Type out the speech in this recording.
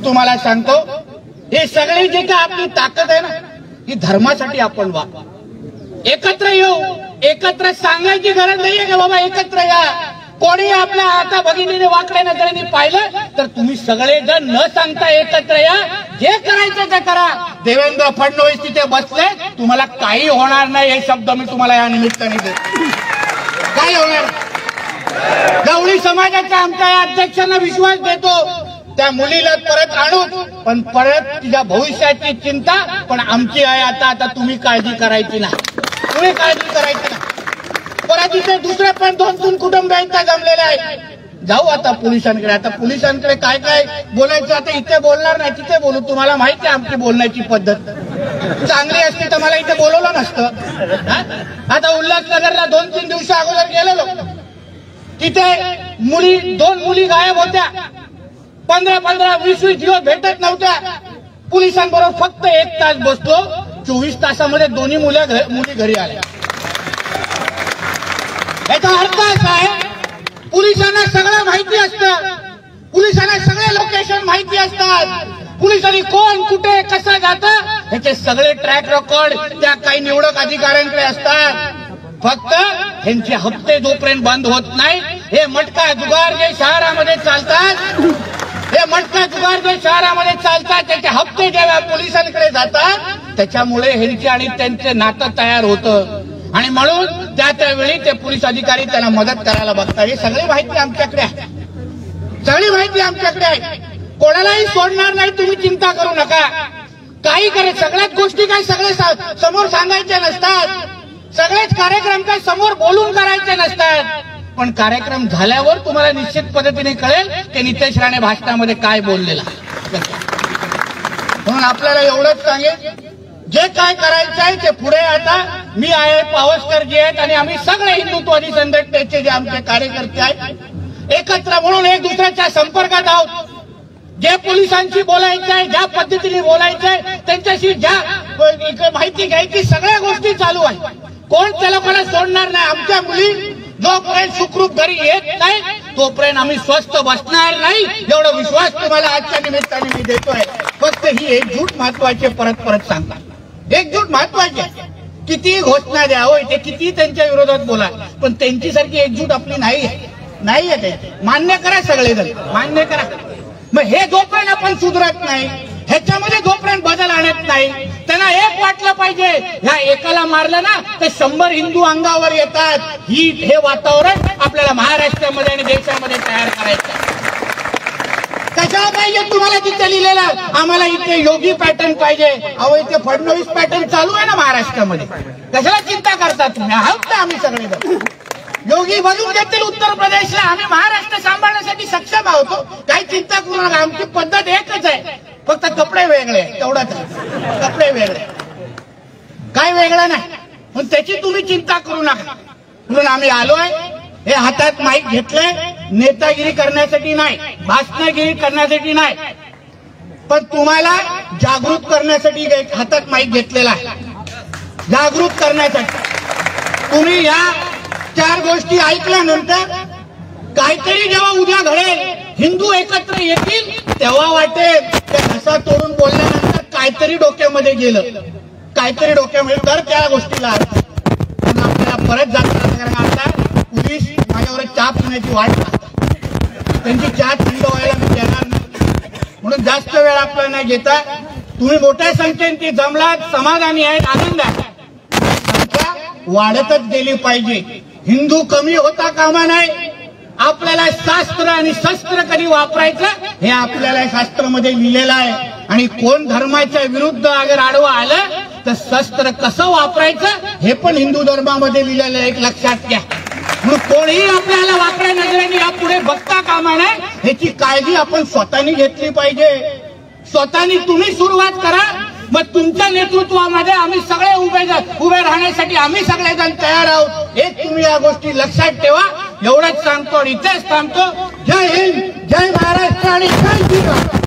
तुम्हाला सांगतो, हे सगळे जे काय आपली ताकद आहे ना, ही धर्मासाठी आपण वापर एकत्र येऊ, एकत्र सांगायची गरज नाहीये की बाबा एकत्र या. कोणी आपल्या आता भगिनीने वाकड्या नजरेने पाहिलं तर तुम्ही सगळेजण न सांगता एकत्र या, जे करायचं ते करा. देवेंद्र फडणवीस तिथे बसले, तुम्हाला काही होणार नाही हे शब्द मी तुम्हाला या निमित्ताने देतो. काही होणार. गवळी समाजाच्या आमच्या या अध्यक्षांना विश्वास देतो, त्या मुलीला परत आणू, पण परत तिच्या भविष्याची चिंता पण आमची आहे. आता तुम्ही काळजी करायची नाही, तुम्ही काळजी करायची नाही. परत इथे दुसरे पण 2-3 कुटुंब जमलेले आहेत. जाऊ आता पोलिसांकडे. आता पोलिसांकडे काय काय बोलायचं आता इथे बोलणार नाही, तिथे बोलू. तुम्हाला माहिती आहे आमची बोलण्याची पद्धत चांगली असते तर मला इथे बोलवलं नसतं. आता उल्हासनगरला 2-3 दिवसा अगोदर गेलेलो, तिथे मुली 2 मुली गायब होत्या. 15-20 दिवस भेटत नव्हत्या. पोलिसांबरोबर फक्त 1 तास बसलो, 24 तासामध्ये दोन्ही मुली घरी आल्या. याचा अर्थ असा आहे, पोलिसांना सगळं माहिती असतं, पोलिसांना सगळे लोकेशन माहिती असतात, पोलिसांनी कोण कुठे कसं जातं ह्याचे सगळे ट्रॅक रेकॉर्ड त्या काही निवडक अधिकाऱ्यांकडे असतात. फक्त ह्यांचे हप्ते जोपर्यंत बंद होत नाही, हे मटका जुगार जे शहरामध्ये चालतात, हे मटका जुगार जे शहरामध्ये चालतात त्याचे हप्ते जेव्हा पोलिसांकडे जातात, त्याच्यामुळे ह्यांचे आणि त्यांचे नातं तयार होतं. आणि म्हणून त्यावेळी ते पोलीस अधिकारी त्यांना मदत करायला बघतात. ही सगळी माहिती आमच्याकडे आहे, सगळी माहिती आमच्याकडे आहे. कोणालाही सोडणार नाही, तुम्ही चिंता करू नका. काही करे सगळ्याच गोष्टी काही सगळे समोर सांगायचे नसतात, सगळेच कार्यक्रम काही समोर बोलून करायचे नसतात. पण कार्यक्रम झाल्यावर तुम्हाला निश्चित पद्धतीने कळेल की नितेश राणे भाषणामध्ये काय बोललेला. म्हणून आपल्याला एवढंच सांगेल, जे काय करायचं आहे ते पुढे. आता मी आहे, पावसकर जे आहेत आणि आम्ही सगळे हिंदुत्ववादी संघटनेचे जे आमचे कार्यकर्ते आहेत एकत्र म्हणून एक दुसऱ्याच्या संपर्कात आहोत. जे पोलिसांशी बोलायचं आहे, ज्या पद्धतीने बोलायचं आहे, त्यांच्याशी ज्या माहिती घ्यायची, सगळ्या गोष्टी चालू आहे. कोण त्याला कोणा सोडणार नाही. आमच्या मुली जोपर्यंत सुखरूप घरी येत नाही तोपर्यंत आम्ही स्वस्थ बसणार नाही, एवढा विश्वास तुम्हाला आजच्या निमित्ताने मी देतोय. फक्त ही एकजूट महत्वाची, परत सांगतात एकजूट महत्वाची. किती घोषणा द्या होय, ते किती त्यांच्या विरोधात बोला, पण त्यांची सारखी एकजूट आपली नाही आहे. मान्य करा, सगळेजण मान्य करा. मग हे जोपर्यंत आपण सुधरत नाही, ह्याच्यामध्ये जोपर्यंत बदल आणत नाही, त्यांना एक वाटलं पाहिजे ह्या एकाला मारलं ना तर 100 हिंदू अंगावर येतात. हे वातावरण आपल्याला महाराष्ट्रामध्ये आणि देशामध्ये तयार करायचं. कशाला पाहिजे तुम्हाला तिथे लिहिलेला, आम्हाला इथे योगी पॅटर्न पाहिजे. अहो इथे फडणवीस पॅटर्न चालू आहे ना महाराष्ट्रामध्ये, कशाला चिंता करता तुम्ही? आहोत ना आम्ही सगळेजण. योगी बनवून देतील उत्तर प्रदेशला, आम्ही महाराष्ट्र सांभाळण्यासाठी सक्षम आहोत. काही चिंता करू नका, आमची पद्धत एकच आहे, फक्त कपडे वेगळे, तेवढंच. कपडे वेगळे, काय वेगळं नाही. पण त्याची तुम्ही चिंता करू नका. म्हणून आम्ही आलोय, हे हातात माईक घेतलंय, नेतागिरी करण्यासाठी नाही, भाषणगिरी करण्यासाठी नाही, पण तुम्हाला जागृत करण्यासाठी हातात माईक घेतलेला आहे. जागृत करण्यासाठी तुम्ही या 4 गोष्टी ऐकल्यानंतर काहीतरी जेव्हा उद्या घडेल, हिंदू एकत्र येतील, तेव्हा वाटेल ते घसा तोडून बोलल्यानंतर काहीतरी डोक्यामध्ये गेलं, काहीतरी डोक्यामध्ये, तर त्या गोष्टीला पण आपल्याला परत जाताना. कारण आता पोलीस माझ्यावर चहा पिण्याची वाट पाहतात, त्यांची चहा थंड व्हायला मी देणार नाही. म्हणून जास्त वेळ आपल्याला नाही घेता, तुम्ही मोठ्या संख्येने जमलात, समाधानी आहेत, आनंद आहे. संख्या वाढतच गेली पाहिजे, हिंदू कमी होता कामा नाही. आपल्याला शास्त्र आणि शस्त्र कधी वापरायचं हे आपल्याला शास्त्रामध्ये लिहिलेलं आहे. आणि कोण धर्माच्या विरुद्ध अगर आडवं आलं तर शस्त्र कसं वापरायचं हे पण हिंदू धर्मामध्ये लिहिलेलं आहे, एक लक्षात घ्या. म्हणून कोणीही आपल्याला वाकड्या नजरेने यापुढे बघता कामा नये, ह्याची काळजी आपण स्वतःनी घेतली पाहिजे. स्वतःनी तुम्ही सुरुवात करा, मग तुमच्या नेतृत्वामध्ये आम्ही सगळे उभे राहण्यासाठी आम्ही सगळेजण तयार आहोत. एक तुम्ही या गोष्टी लक्षात ठेवा. एवढंच सांगतो आणि इथेच थांबतो. जय हिंद, जय महाराष्ट्र आणि जय श्रीराम.